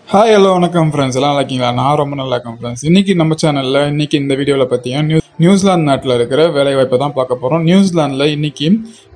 Hi hello வணக்கம் friends எல்லாம் இருக்கீங்களா? நான் ரொம்ப நல்லா இருக்கேன் ஃப்ரெண்ட்ஸ். இன்னைக்கு நம்ம சேனலில் இந்த வீடியோவில் பார்த்தீங்கன்னா நியூசிலாந்து நாட்டில் இருக்கிற வேலைவாய்ப்பை தான் பார்க்க போகிறோம். நியூசிலாந்தில் இன்னைக்கு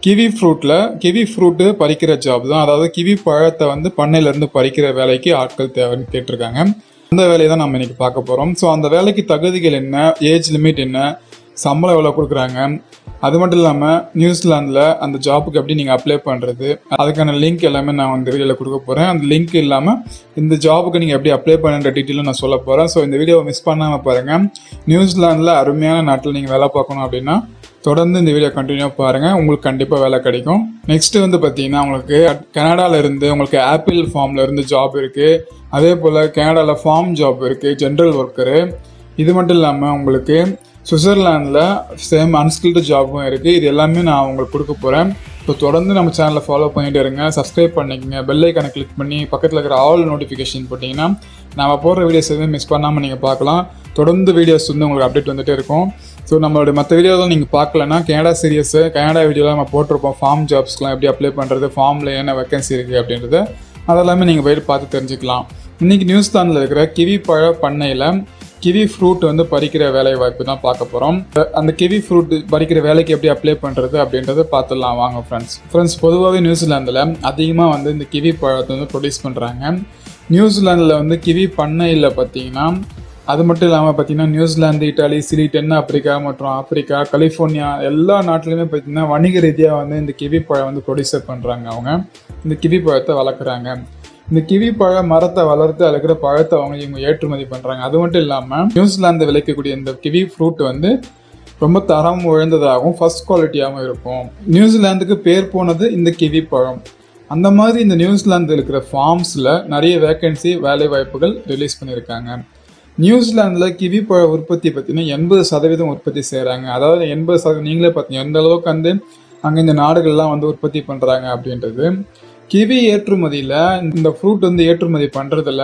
கிவி ஃப்ரூட்டு பறிக்கிற ஜாப் தான். அதாவது கிவி பழத்தை பண்ணையிலேருந்து பறிக்கிற வேலைக்கு ஆட்கள் தேவைன்னு கேட்டிருக்காங்க. அந்த வேலையை தான் நம்ம இன்னைக்கு பார்க்க போகிறோம். ஸோ அந்த வேலைக்கு தகுதிகள் என்ன, ஏஜ் லிமிட் என்ன, சம்பளம் எவ்வளோ கொடுக்குறாங்க, அது மட்டும் இல்லாமல் நியூசிலாந்தில் அந்த ஜாப்புக்கு எப்படி நீங்கள் அப்ளை பண்ணுறது, அதுக்கான லிங்க் எல்லாமே நான் இந்த வீடியோவில் கொடுக்க போகிறேன். அந்த லிங்க் இல்லாமல் இந்த ஜாபுக்கு நீங்கள் எப்படி அப்ளை பண்ணுற டீட்டெயிலும் நான் சொல்ல போகிறேன். ஸோ இந்த வீடியோவை மிஸ் பண்ணாமல் பாருங்கள். நியூசிலாந்தில் அருமையான நாட்டில் நீங்கள் வேலை பார்க்கணும் அப்படின்னா தொடர்ந்து இந்த வீடியோ கண்டினியூ பாருங்கள், உங்களுக்கு கண்டிப்பாக வேலை கிடைக்கும். நெக்ஸ்ட்டு பார்த்தீங்கன்னா உங்களுக்கு கனடாவில் இருந்து உங்களுக்கு ஆப்பிள் ஃபார்மில் இருந்து ஜாப் இருக்குது. அதே போல் கனடாவில் ஃபார்ம் ஜாப் இருக்குது, ஜென்ரல் ஒர்க்கரு. இது மட்டும் இல்லாமல் உங்களுக்கு சுவிட்சர்லாண்டில் சேம் அன்ஸ்கில்டு ஜாப்பும் இருக்குது. இது எல்லாமே நான் உங்களுக்கு கொடுக்க போகிறேன். ஸோ தொடர்ந்து நம்ம சேனலை ஃபாலோ பண்ணிகிட்டே இருங்க, சப்ஸ்கிரைப் பண்ணிக்கோங்க, பெல் ஐக்கானை கிளிக் பண்ணி பக்கத்தில் இருக்கிற ஆல் நோட்டிஃபிகேஷன் போட்டிங்கன்னா நம்ம போடுற வீடியோஸ் எதுவும் மிஸ் பண்ணாமல் நீங்கள் பார்க்கலாம். தொடர்ந்து வீடியோஸ் உங்களுக்கு அப்டேட் வந்துகிட்டே இருக்கும். ஸோ நம்மளுடைய மற்ற வீடியோலாம் நீங்கள் பார்க்கலன்னா கனடா சீரியஸு, கனடா வீடியோலாம் நம்ம போட்டிருப்போம். ஃபார்ம் ஜாப்ஸ்லாம் எப்படி அப்ளை பண்ணுறது, ஃபார்மில் என்ன வேக்கன்சி இருக்குது அப்படின்றது அதெல்லாமே நீங்கள் போய்ட்டு பார்த்து தெரிஞ்சுக்கலாம். இன்றைக்கி நியூசிலாந்தில் இருக்கிற கிவி பழ பண்ணையில் கிவி ஃப்ரூட் பறிக்கிற வேலை வாய்ப்பு தான் பார்க்க போகிறோம். அந்த கிவி ஃப்ரூட் பறிக்கிற வேலைக்கு எப்படி அப்ளை பண்ணுறது அப்படின்றத பார்த்துடலாம் வாங்க ஃப்ரெண்ட்ஸ். பொதுவாகவே நியூசிலாந்தில் அதிகமாக இந்த கிவி பழத்தை ப்ரொடியூஸ் பண்ணுறாங்க. நியூசிலாந்தில் கிவி பண்ணையில் பார்த்தீங்கன்னா அது மட்டும் இல்லாமல் பார்த்தீங்கன்னா நியூசிலாந்து, இட்டாலி, சிலி, தென் ஆப்பிரிக்கா மற்றும் ஆப்பிரிக்கா, கலிஃபோர்னியா எல்லா நாட்டிலையுமே பார்த்தீங்கன்னா வணிக ரீதியாக இந்த கிவி பழம் ப்ரொடியூசர் பண்ணுறாங்க. அவங்க இந்த கிவி பழத்தை வளர்க்குறாங்க. இந்த கிவி பழ மரத்தை வளர்த்து அதில் இருக்கிற பழத்தை இவங்க ஏற்றுமதி பண்ணுறாங்க. அது மட்டும் இல்லாமல் நியூசிலாந்து விளைக்கக்கூடிய இந்த கிவி ஃப்ரூட் ரொம்ப தரம் உயர்ந்ததாகவும் ஃபர்ஸ்ட் குவாலிட்டியாகவும் இருக்கும். நியூசிலாந்துக்கு பேர் போனது இந்த கிவி பழம். அந்த மாதிரி இந்த நியூசிலாந்து இருக்கிற ஃபார்ம்ஸில் நிறைய வேக்கன்சி வேலை வாய்ப்புகள் ரிலீஸ் பண்ணியிருக்காங்க. நியூசிலாந்தில் கிவி பழ உற்பத்தி பார்த்தீங்கன்னா 80% உற்பத்தி செய்கிறாங்க. அதாவது 80% நீங்களே பார்த்தீங்க எந்த அளவுக்கு அங்கே இந்த நாடுகள்லாம் உற்பத்தி பண்ணுறாங்க அப்படின்றது. கிவி ஏற்றுமதியில் இந்த ஃப்ரூட் ஏற்றுமதி பண்ணுறதுல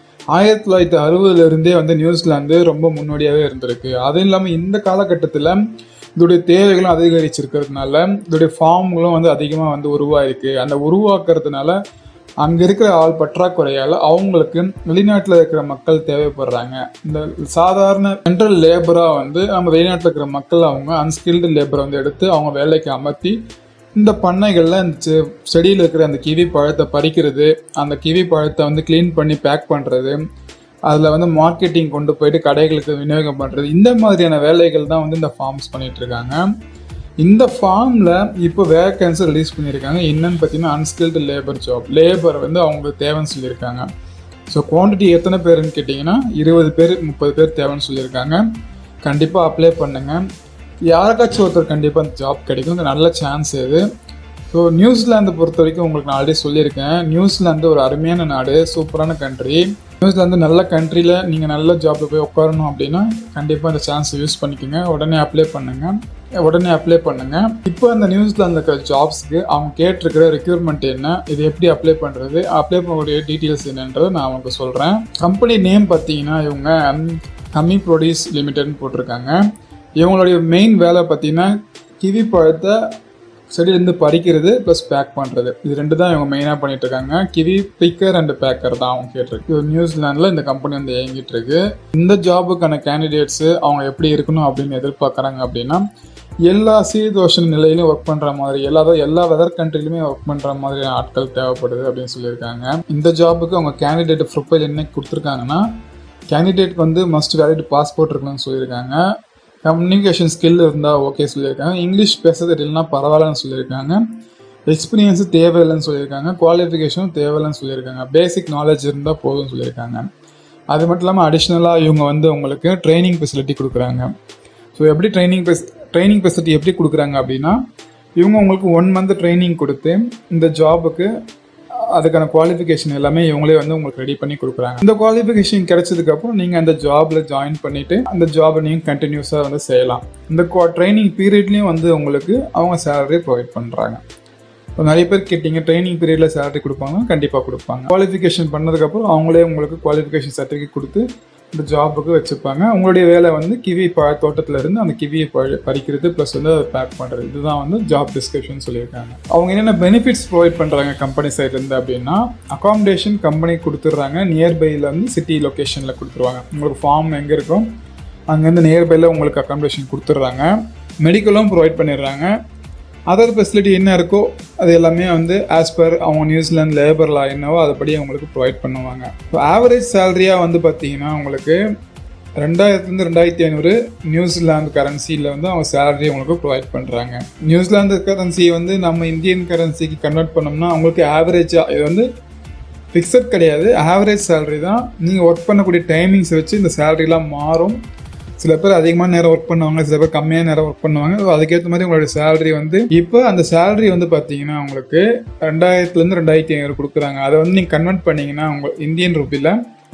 1960 நியூசிலாந்து ரொம்ப முன்னோடியாகவே இருந்திருக்கு. அதுவும் இல்லாமல் இந்த காலகட்டத்தில் இதோடைய தேவைகளும் அதிகரிச்சிருக்கிறதுனால இதோடைய ஃபார்ம்களும் அதிகமாக உருவாயிருக்கு. அந்த உருவாக்குறதுனால அங்கே இருக்கிற ஆள் பற்றாக்குறையால் அவங்களுக்கு வெளிநாட்டில் இருக்கிற மக்கள் தேவைப்படுறாங்க. இந்த சாதாரண ஜென்ரல் லேபராக நம்ம வெளிநாட்டில் இருக்கிற மக்கள் அவங்க அன்ஸ்கில்டு லேபரை எடுத்து அவங்க வேலைக்கு அமர்த்தி இந்த பண்ணைகளில் இந்த செடியில் இருக்கிற அந்த கிவி பழத்தை பறிக்கிறது, அந்த கிவி பழத்தை க்ளீன் பண்ணி பேக் பண்ணுறது, அதில் மார்க்கெட்டிங் கொண்டு போயிட்டு கடைகளுக்கு விநியோகம் பண்ணுறது, இந்த மாதிரியான வேலைகள் தான் இந்த ஃபார்ம்ஸ் பண்ணிகிட்டு இருக்காங்க. இந்த ஃபார்மில் இப்போ வேக்கன்சி ரிலீஸ் பண்ணியிருக்காங்க. என்னன்னு பார்த்தீங்கன்னா அன்ஸ்கில்டு லேபர் ஜாப். லேபர் அவங்களுக்கு தேவைன்னு சொல்லியிருக்காங்க. ஸோ குவான்டிட்டி எத்தனை பேருன்னு கேட்டிங்கன்னா 20 பேர் 30 பேர் தேவைன்னு சொல்லியிருக்காங்க. கண்டிப்பாக அப்ளை பண்ணுங்கள். யாருக்காச்சும் ஒருத்தர் கண்டிப்பாக அந்த ஜாப் கிடைக்கும். இது நல்ல சான்ஸ் இது. ஸோ நியூசிலாந்து பொறுத்த வரைக்கும் உங்களுக்கு நான் ஆல்ரெடி சொல்லியிருக்கேன். நியூசிலாந்து ஒரு அருமையான நாடு, சூப்பரான கண்ட்ரி. நியூசிலாந்து நல்ல கண்ட்ரியில் நீங்கள் நல்ல ஜாப்பில் போய் உட்காரணும் அப்படின்னா கண்டிப்பாக இந்த சான்ஸை யூஸ் பண்ணிக்கோங்க. உடனே அப்ளை பண்ணுங்கள். இப்போ அந்த நியூசிலாந்து இருக்கிற ஜாப்ஸ்க்கு அவங்க கேட்டிருக்கிற ரெக்யூர்மெண்ட் என்ன, இது எப்படி அப்ளை பண்ணுறது, அப்ளை பண்ணக்கூடிய டீட்டெயில்ஸ் என்னன்றதை நான் உங்களுக்கு சொல்கிறேன். கம்பெனி நேம் பார்த்தீங்கன்னா இவங்க கம்மி ப்ரொடியூஸ் லிமிடெட்னு போட்டிருக்காங்க. இவங்களுடைய மெயின் வேலை பார்த்தீங்கன்னா கிவி பழத்தை செடியிலேருந்து பறிக்கிறது ப்ளஸ் பேக் பண்ணுறது. இது ரெண்டு தான் இவங்க மெயினாக பண்ணிட்டு இருக்காங்க. கிவி பிக்கர் அண்ட் பேக்கர் தான் அவங்க கேட்டிருக்கு. நியூசிலாண்டில் இந்த கம்பெனி இயங்கிட்டு இருக்கு. இந்த ஜாபுக்கான கேண்டிடேட்ஸு அவங்க எப்படி இருக்கணும் அப்படின்னு எதிர்பார்க்குறாங்க அப்படின்னா எல்லா சீதோஷ நிலையிலும் ஒர்க் பண்ணுற மாதிரி, எல்லா வெதர் கண்ட்ரிலுமே ஒர்க் பண்ணுற மாதிரியான ஆட்கள் தேவைப்படுது அப்படின்னு சொல்லியிருக்காங்க. இந்த ஜாபுக்கு அவங்க கேண்டிடேட் ப்ரொஃபைல் என்ன கொடுத்துருக்காங்கன்னா கேண்டிடேட்க்கு மஸ்ட் வேலிட் பாஸ்போர்ட் இருக்கணும்னு சொல்லியிருக்காங்க. கம்யூனிகேஷன் ஸ்கில் இருந்தால் ஓகே சொல்லியிருக்காங்க. இங்கிலீஷ் பேசுறது இல்லைன்னா பரவாயில்லன்னு சொல்லியிருக்காங்க. எக்ஸ்பீரியன்ஸு தேவையில்லைன்னு சொல்லியிருக்காங்க. குவாலிஃபிகேஷனும் தேவையில்லைன்னு சொல்லியிருக்காங்க. பேசிக் நாலேஜ் இருந்தால் போதும்னு சொல்லியிருக்காங்க. அது மட்டும் இல்லாமல் அடிஷ்னலாக இவங்க உங்களுக்கு ட்ரைனிங் ஃபெசிலிட்டி கொடுக்குறாங்க. ஸோ எப்படி ட்ரைனிங் ஃபெசிலிட்டி எப்படி கொடுக்குறாங்க அப்படின்னா இவங்க உங்களுக்கு 1 month ட்ரைனிங் கொடுத்து இந்த ஜாபுக்கு அதுக்கான குவாலிஃபிகேஷன் எல்லாமே இவங்களே உங்களுக்கு ரெடி பண்ணி கொடுக்குறாங்க. இந்த குவாலிஃபிகேஷன் கிடைச்சதுக்கப்புறம் நீங்கள் அந்த ஜாபில் ஜாயின் பண்ணிவிட்டு அந்த ஜாபை நீங்கள் கண்டினியூஸாக செய்யலாம். இந்த ட்ரைனிங் பீரியட்லேயும் உங்களுக்கு அவங்க சேலரி ப்ரொவைட் பண்ணுறாங்க. இப்போ நிறைய பேர் கேட்டிங்க ட்ரைனிங் பீரியடில் சேலரி கொடுப்பாங்க, கண்டிப்பாக கொடுப்பாங்க. குவாலிஃபிகேஷன் பண்ணதுக்கப்புறம் அவங்களே உங்களுக்கு குவாலிஃபிகேஷன் சர்டிஃபிகேட் கொடுத்து இந்த ஜாபுக்கு வச்சுப்பாங்க. உங்களுடைய வேலை வந்து கிவி தோட்டத்துல இருந்து அந்த கிவியை பறிக்கிறது ப்ளஸ் வந்து அதை பேக் பண்ணுறது. இதுதான் வந்து ஜாப் டிஸ்கிரிப்ஷன் சொல்லியிருக்காங்க. அவங்க என்னென்ன பெனிஃபிட்ஸ் ப்ரொவைட் பண்ணுறாங்க கம்பெனி சைட்லேருந்து அப்படின்னா, அகாமடேஷன் கம்பெனி கொடுத்துட்றாங்க. நியர்பையில் வந்து சிட்டி லொக்கேஷனில் கொடுத்துருவாங்க. உங்களுக்கு ஃபார்ம் எங்கே இருக்கும் அங்கேருந்து நியர்பையில் உங்களுக்கு அகாமடேஷன் கொடுத்துட்றாங்க. மெடிக்கலும் ப்ரொவைட் பண்ணிடுறாங்க. அதர் ஃபெசிலிட்டி என்ன இருக்கோ அது எல்லாமே வந்து ஆஸ் பர் அவங்க நியூசிலாந்து லேபர் லா என்னவோ அதுபடி அவங்களுக்கு ப்ரொவைட் பண்ணுவாங்க. இப்போ ஆவரேஜ் சேலரியாக வந்து பார்த்தீங்கன்னா உங்களுக்கு 2000 2500 நியூசிலாந்து கரன்சியில் வந்து அவங்க சேலரி உங்களுக்கு ப்ரொவைட் பண்ணுறாங்க. நியூசிலாந்து கரன்சி வந்து நம்ம இந்தியன் கரன்சிக்கு கன்வெர்ட் பண்ணோம்னா அவங்களுக்கு ஆவரேஜாக இது வந்து ஃபிக்ஸட் கிடையாது, ஆவரேஜ் சேலரி தான். நீங்கள் ஒர்க் பண்ணக்கூடிய டைமிங்ஸை வச்சு இந்த சேலரிலாம் மாறும். சில பேர் அதிகமான நேரம் ஒர்க் பண்ணுவாங்க, சில பேர் கம்மியான நேரம் ஒர்க் பண்ணுவாங்க. அதுக்கேற்ற மாதிரி உங்களுடைய சேலரி வந்து இப்போ அந்த சேலரி வந்து பார்த்தீங்கன்னா உங்களுக்கு 2000 2500 கொடுக்குறாங்க. அதை வந்து நீங்கள் கன்வெர்ட் பண்ணிங்கன்னா உங்கள் இந்தியன் ரூபியில்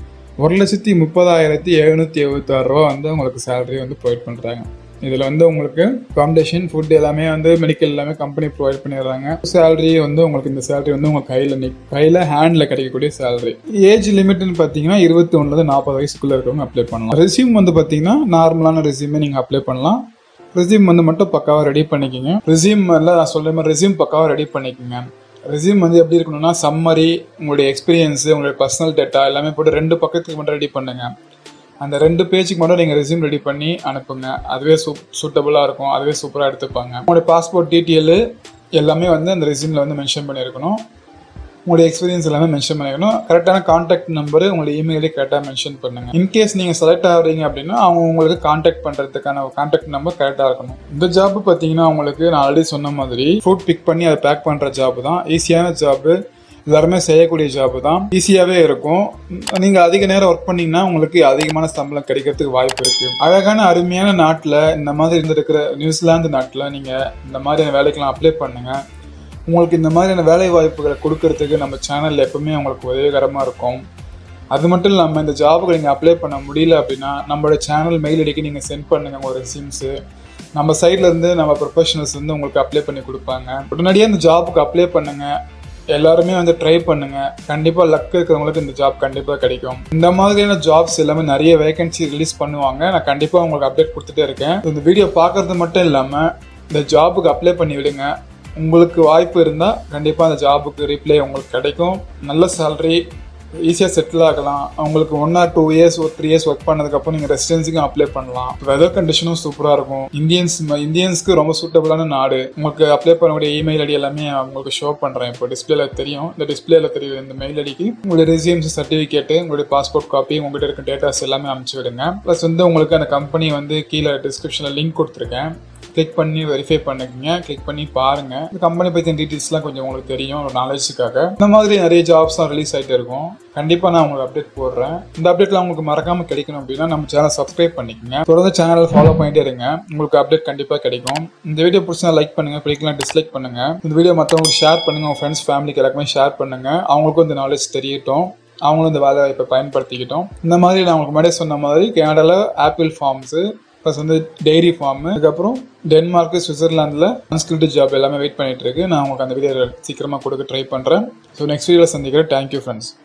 1,30,776 ரூபா வந்து உங்களுக்கு சேலரி வந்து ப்ரொவைட் பண்ணுறாங்க. இதில் வந்து உங்களுக்கு அகாமடேஷன், ஃபுட் எல்லாமே வந்து மெடிக்கல் எல்லாமே கம்பெனி ப்ரொவைட் பண்ணிடுறாங்க. சேலரி வந்து உங்களுக்கு இந்த சேலரி வந்து உங்கள் கையில் ஹேண்டில் கிடைக்கக்கூடிய சேலரி. ஏஜ் லிமிட்னு பார்த்தீங்கன்னா 21 40 வயசுக்குள்ளே இருக்கவங்க அப்ளை பண்ணலாம். ரெஸ்யூம் வந்து பார்த்தீங்கன்னா நார்மலான ரெஸ்யூமே நீங்கள் அப்ளை பண்ணலாம். ரெஸ்யூம் வந்து மட்டும் பக்காவாக ரெடி பண்ணிக்கோங்க. ரெஸ்யூம் எல்லாம் நான் சொல்கிற மாதிரி ரெஸ்யூம் பக்காவாக ரெடி பண்ணிக்கோங்க. ரெஸ்யூம் வந்து எப்படி இருக்கணும்னா சம்மரி, உங்களுடைய எக்ஸ்பீரியன்ஸு, உங்களுடைய பர்சனல் டேட்டா எல்லாமே போட்டு 2 பக்கத்துக்கு மட்டும் ரெடி பண்ணுங்கள். அந்த 2 பேஜுக்கு மட்டும் நீங்கள் ரெஸ்யூம் ரெடி பண்ணி அனுப்புங்க. அதுவே சூட்டபுளாக இருக்கும், அதுவே சூப்பராக எடுத்துப்பாங்க. உங்களுடைய பாஸ்போர்ட் டீட்டெயிலு எல்லாமே வந்து அந்த ரெஸ்யூமில் வந்து மென்ஷன் பண்ணியிருக்கணும். உங்களுடைய எக்ஸ்பீரியன்ஸ் எல்லாமே மென்ஷன் பண்ணியிருக்கணும். கரெக்டான கான்டாக்ட் நம்பரு, உங்களுடைய இமெயிலே கரெக்டாக மென்ஷன் பண்ணுங்கள். இன்கேஸ் நீங்கள் செலக்ட் ஆகிறீங்க அப்படின்னா அவங்க உங்களுக்கு கான்டாக்ட் பண்ணுறதுக்கான கான்டாக்ட் நம்பர் கரெக்டாக இருக்கணும். இந்த ஜாப் பார்த்தீங்கன்னா உங்களுக்கு நான் ஆல்ரெடி சொன்ன மாதிரி ஃப்ரூட் பிக் பண்ணி அதை பேக் பண்ணுற ஜாப் தான். ஈஸியான ஜாப்பு, எல்லாருமே செய்யக்கூடிய ஜாப் தான், ஈஸியாகவே இருக்கும். நீங்கள் அதிக நேரம் ஒர்க் பண்ணிங்கன்னா உங்களுக்கு அதிகமான சம்பளம் கிடைக்கிறதுக்கு வாய்ப்பு இருக்குது. அழகான அருமையான நாட்டில் இந்த மாதிரி இருந்திருக்கிற நியூசிலாந்து நாட்டில் நீங்கள் இந்த மாதிரியான வேலைக்கெல்லாம் அப்ளை பண்ணுங்கள். உங்களுக்கு இந்த மாதிரியான வேலை வாய்ப்புகளை கொடுக்கறதுக்கு நம்ம சேனலில் எப்பவுமே உங்களுக்கு உதவிகரமாக இருக்கும். அது மட்டும் இல்லாமல் இந்த ஜாபுக்கு நீங்கள் அப்ளை பண்ண முடியல அப்படின்னா நம்மளோட சேனல் மெயில் ஐடிக்கு நீங்கள் சென்ட் பண்ணுங்கள் உங்கள் ரெஸ்யூம்ஸு. நம்ம சைட்லேருந்து நம்ம ப்ரொஃபஷனல்ஸ் வந்து உங்களுக்கு அப்ளை பண்ணி கொடுப்பாங்க. உடனடியாக இந்த ஜாபுக்கு அப்ளை பண்ணுங்கள். எல்லாருமே வந்து ட்ரை பண்ணுங்கள். கண்டிப்பாக லக் இருக்கிறவங்களுக்கு இந்த ஜாப் கண்டிப்பாக கிடைக்கும். இந்த மாதிரியான ஜாப்ஸ் எல்லாமே நிறைய வேகன்சி ரிலீஸ் பண்ணுவாங்க. நான் கண்டிப்பாக உங்களுக்கு அப்டேட் கொடுத்துட்டே இருக்கேன். இந்த வீடியோ பார்க்குறது மட்டும் இல்லாமல் இந்த ஜாபுக்கு அப்ளை பண்ணி விடுங்க. உங்களுக்கு வாய்ப்பு இருந்தால் கண்டிப்பாக அந்த ஜாபுக்கு ரிப்ளை உங்களுக்கு கிடைக்கும். நல்ல சேலரி, ஈஸியாக செட்டில் ஆகலாம். அவங்களுக்கு 1 or 2 years 3 years ஒர்க் பண்ணதுக்கப்புறம் நீங்கள் ரெசிடென்சிக்கும் அப்ளை பண்ணலாம். வெதர் கண்டிஷனும் சூப்பராக இருக்கும். இந்தியன்ஸ்க்கு ரொம்ப சூட்டபுளான நாடு. உங்களுக்கு அப்ளை பண்ணக்கூடிய இமெயில் ஐடி எல்லாமே உங்களுக்கு ஷோ பண்ணுறேன். இப்போ டிஸ்பிளேல தெரியும். இந்த டிஸ்பிளேல தெரியும் இந்த மெயில் ஐடிக்கு உங்களுடைய ரெசியூம்ஸ் சர்டிஃபிகேட்டு, உங்களுடைய பாஸ்போர்ட் காப்பி, உங்கள்கிட்ட இருக்க டேட்டாஸ் எல்லாமே அனுப்பிச்சு விடுங்க. ப்ளஸ் வந்து உங்களுக்கு அந்த கம்பெனி வந்து கீழே டிஸ்கிரிப்ஷனில் லிங்க் கொடுத்துருக்கேன். கிளிக் பண்ணி வெரிஃபை பண்ணிக்கோங்க. கிளிக் பண்ணி பாருங்கள். இந்த கம்பெனி பற்றின டீட்டெயில்ஸ்லாம் கொஞ்சம் உங்களுக்கு தெரியும் ஒரு நாலேஜுக்காக. இந்த மாதிரி நிறைய ஜாப்ஸ்லாம் ரிலீஸ் ஆகிட்டே இருக்கும். கண்டிப்பாக நான் உங்களுக்கு அப்டேட் போடுறேன். இந்த அப்டேட்லாம் உங்களுக்கு மறக்காமல் கிடைக்கணும் அப்படின்னா நம்ம சேனல் சப்ஸ்கிரைப் பண்ணிக்கோங்க. தொடர்ந்து சேனல் ஃபாலோ பண்ணிட்டே இருங்க. உங்களுக்கு அப்டேட் கண்டிப்பாக கிடைக்கும். இந்த வீடியோ பிடிச்சா லைக் பண்ணுங்கள், பிடிக்கலாம் டிஸ்லைக் பண்ணுங்கள். இந்த வீடியோ மற்றவங்களுக்கு ஷேர் பண்ணுங்கள். உங்கள் ஃப்ரெண்ட்ஸ் ஃபேமிலிக்கு எல்லாருக்குமே ஷேர் பண்ணுங்கள். அவங்களுக்கும் இந்த நாலேஜ் தெரியட்டும், அவங்களும் இந்த வேலை வாய்ப்பை பயன்படுத்திக்கிட்டோம். இந்த மாதிரி நான் உங்களுக்கு முன்னாடியே சொன்ன மாதிரி கனடாவில் ஆப்பிள் ஃபார்ம்ஸு ப்ளஸ் வந்து டெய்ரி ஃபார்மு, அதுக்கப்புறம் டென்மார்க்கு, சுவிட்சர்லாந்தில் அன்ஸ்கில்டு ஜாப் எல்லாமே வெயிட் பண்ணிட்டு இருக்கு. நான் உங்களுக்கு அந்த வீடியோ சீக்கிரமாக கொடுக்க ட்ரை பண்ணுறேன். ஸோ நெக்ஸ்ட் வீடியோவில் சந்திக்கிறேன். Thank you friends.